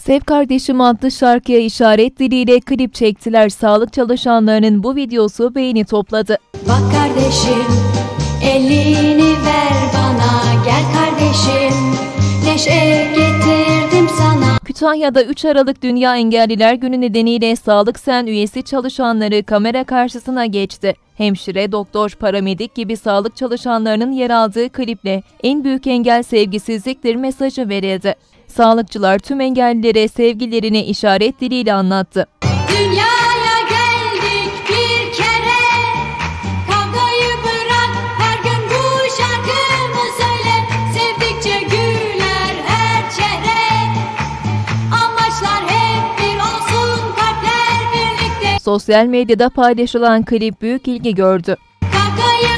Sev Kardeşim adlı şarkıya işaret diliyle klip çektiler. Sağlık çalışanlarının bu videosu beğeni topladı. Bak kardeşim, elini ver bana, gel kardeşim, neşe getirdim sana. Kütahya'da 3 Aralık Dünya Engelliler Günü nedeniyle Sağlık Sen üyesi çalışanları kamera karşısına geçti. Hemşire, doktor, paramedik gibi sağlık çalışanlarının yer aldığı kliple en büyük engel sevgisizliktir mesajı verildi. Sağlıkçılar tüm engellilere sevgilerini işaret diliyle anlattı. Dünyaya geldik bir kere, kavgayı bırak, her gün bu şarkımı söyle, sevdikçe güler her çehre, amaçlar hep bir olsun, kalpler birlikte. Sosyal medyada paylaşılan klip büyük ilgi gördü. Kavgayı